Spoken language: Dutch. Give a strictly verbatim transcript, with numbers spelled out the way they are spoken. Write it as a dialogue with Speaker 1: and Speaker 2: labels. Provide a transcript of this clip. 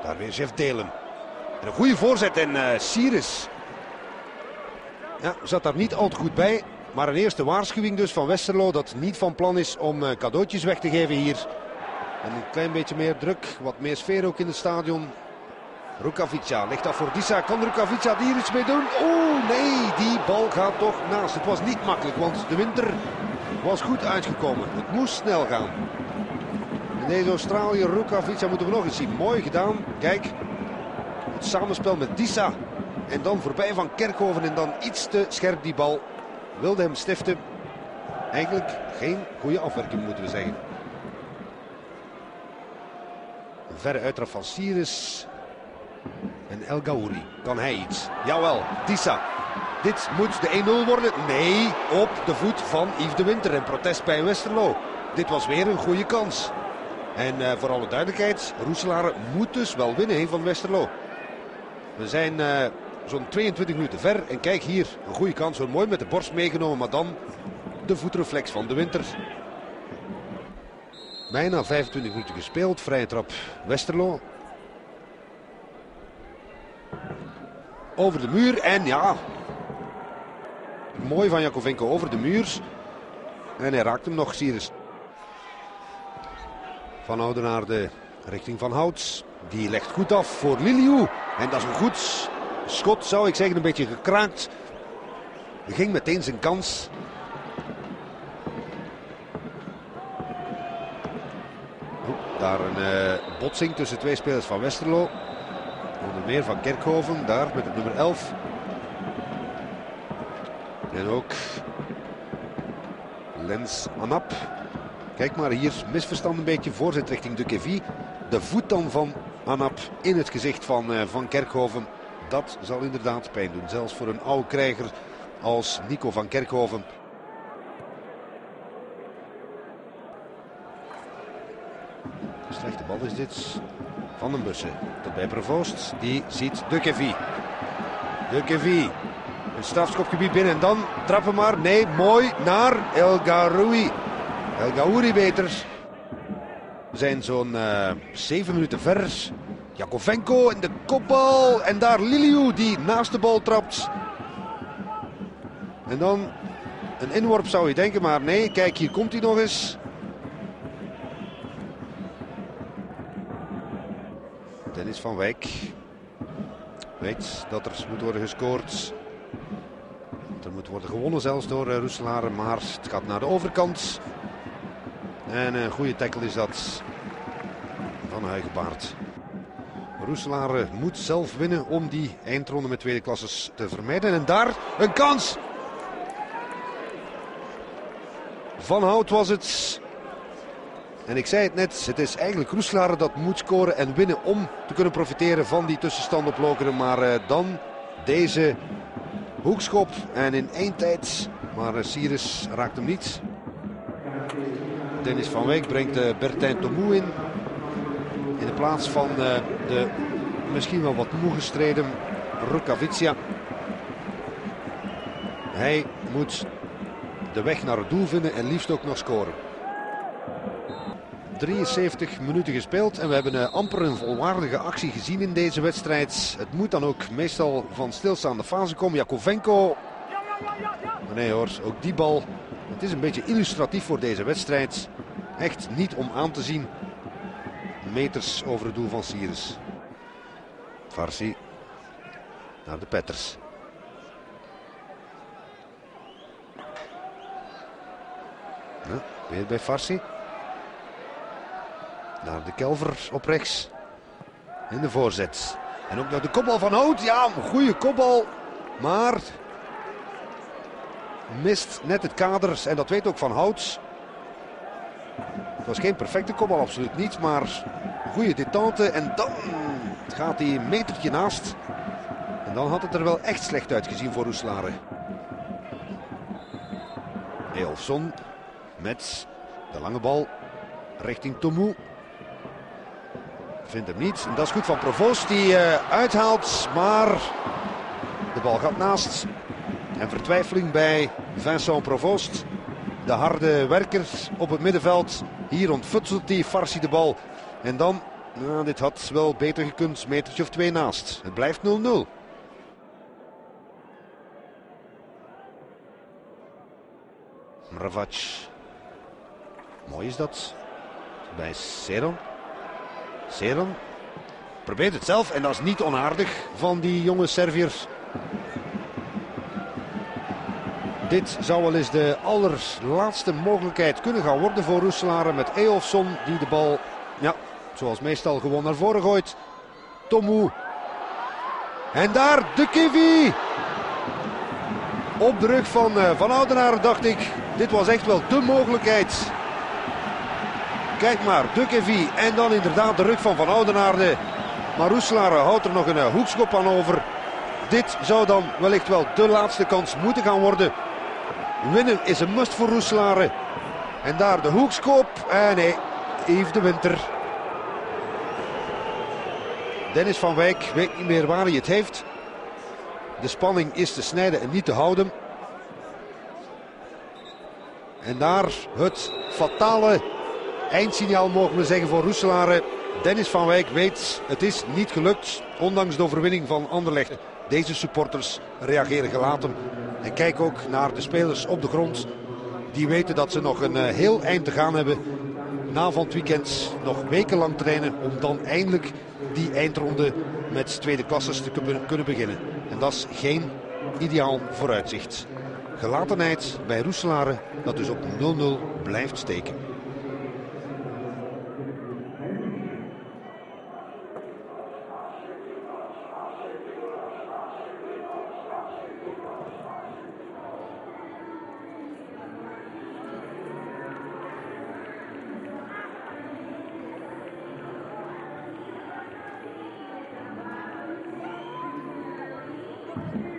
Speaker 1: Daar weer Jeff Delen. En een goede voorzet en uh, Sires. Ja, zat daar niet al te goed bij. Maar een eerste waarschuwing dus van Westerlo dat niet van plan is om uh, cadeautjes weg te geven hier. En een klein beetje meer druk, wat meer sfeer ook in het stadion. Rukavica legt dat voor Disa. Kan Rukavica hier iets mee doen? Oh nee, die bal gaat toch naast. Het was niet makkelijk, want de winter was goed uitgekomen. Het moest snel gaan. En deze Australiër Rukavica moeten we nog eens zien. Mooi gedaan. Kijk, het samenspel met Disa. En dan voorbij van Kerkhoven en dan iets te scherp die bal. Wilde hem stiften. Eigenlijk geen goede afwerking moeten we zeggen. Een verre uittrap van Sires. En El Gaouri. Kan hij iets? Jawel, Disa. Dit moet de één nul worden. Nee, op de voet van Yves de Winter. En protest bij Westerlo. Dit was weer een goede kans. En uh, voor alle duidelijkheid, Roeselare moet dus wel winnen he, van Westerlo. We zijn uh, zo'n tweeëntwintig minuten ver. En kijk hier, een goede kans. Zo mooi met de borst meegenomen. Maar dan de voetreflex van de Winter. Bijna vijfentwintig minuten gespeeld. Vrije trap Westerlo. Over de muur en ja. Mooi van Jakovenko over de muur. En hij raakt hem nog, Sires. Van Oudenaarde richting Van Houts. Die legt goed af voor Liliou. En dat is een goed schot, zou ik zeggen, een beetje gekraakt. Hij ging meteen zijn kans. Oeh, daar een uh, botsing tussen twee spelers van Westerlo. Onder meer van Kerkhoven, daar met het nummer elf. En ook Lens Anap. Kijk maar hier, misverstand een beetje. Voorzet richting de Kevie. De voet dan van Anap in het gezicht van, uh, van Kerkhoven. Dat zal inderdaad pijn doen. Zelfs voor een oude krijger als Nico van Kerkhoven. Een slechte bal is dit. Van den Bussen tot bij Provoost. Die ziet de Kevie. De Kevie. Een strafschopgebied binnen en dan trappen maar. Nee, mooi naar El Gaouri. El Gaouri beter. We zijn zo'n uh, zeven minuten ver. Jakovenko in de kopbal. En daar Liliou die naast de bal trapt. En dan een inworp zou je denken. Maar nee, kijk hier komt hij nog eens. Dennis van Wijk. Weet dat er moet worden gescoord. Er moet worden gewonnen zelfs door uh, Roeselare. Maar het gaat naar de overkant. En een goede tackle is dat van Huigebaard. Roeselare moet zelf winnen om die eindronde met tweede klasses te vermijden. En daar een kans. Van Hout was het. En ik zei het net, het is eigenlijk Roeselare dat moet scoren en winnen om te kunnen profiteren van die tussenstand op Lokeren. Maar uh, dan deze hoekschop en in één tijd. Maar uh, Sires raakt hem niet. Dennis van Wijk brengt uh, Bertijn Tomou in. In de plaats van uh, de misschien wel wat moe gestreden Rukavica. Hij moet de weg naar het doel vinden en liefst ook nog scoren. drieënzeventig minuten gespeeld en we hebben uh, amper een volwaardige actie gezien in deze wedstrijd. Het moet dan ook meestal van stilstaande fase komen. Jakovenko. Maar nee hoor, ook die bal. Het is een beetje illustratief voor deze wedstrijd. Echt niet om aan te zien. Meters over het doel van Sires. Farsi naar de Petters. Ja, weer bij Farsi. Naar de Kelver op rechts. En de voorzet. En ook naar de kopbal van Hout. Ja, een goede kopbal. Maar mist net het kader. En dat weet ook Van Hout. Het was geen perfecte kopbal, absoluut niet. Maar een goede detente. En dan gaat hij een metertje naast. En dan had het er wel echt slecht uitgezien voor Roeselare. Eolfson met de lange bal richting Tomou. Vindt hem niet. En dat is goed van Provoost die uh, uithaalt. Maar de bal gaat naast. En vertwijfeling bij Vincent Provoost. De harde werker op het middenveld. Hier ontfutselt die Farsi de bal. En dan Nou, dit had wel beter gekund, metertje of twee naast. Het blijft nul nul. Mravac. Mooi is dat. Bij Seron. Seron probeert het zelf en dat is niet onaardig van die jonge Serviërs. Dit zou wel eens de allerlaatste mogelijkheid kunnen gaan worden voor Roeselare met Eyolfsson die de bal, ja, zoals meestal gewoon naar voren gooit. Tomu. En daar de Kivy. Op de rug van uh, Van Oudenaarde dacht ik, dit was echt wel de mogelijkheid. Kijk maar, de Kivy en dan inderdaad de rug van Van Oudenaarde. Maar Roeselare houdt er nog een uh, hoekschop aan over. Dit zou dan wellicht wel de laatste kans moeten gaan worden. Winnen is een must voor Roeselare. En daar de hoekschop. En nee, Yves de Winter. Dennis van Wijk weet niet meer waar hij het heeft. De spanning is te snijden en niet te houden. En daar het fatale eindsignaal mogen we zeggen voor Roeselare. Dennis van Wijk weet, het is niet gelukt. Ondanks de overwinning van Anderlecht. Deze supporters reageren gelaten. En kijk ook naar de spelers op de grond. Die weten dat ze nog een uh, heel eind te gaan hebben. Na van het weekend nog wekenlang trainen. Om dan eindelijk die eindronde met tweede klasses te kunnen beginnen. En dat is geen ideaal vooruitzicht. Gelatenheid bij Roeselare dat dus op nul nul blijft steken.
Speaker 2: Thank you.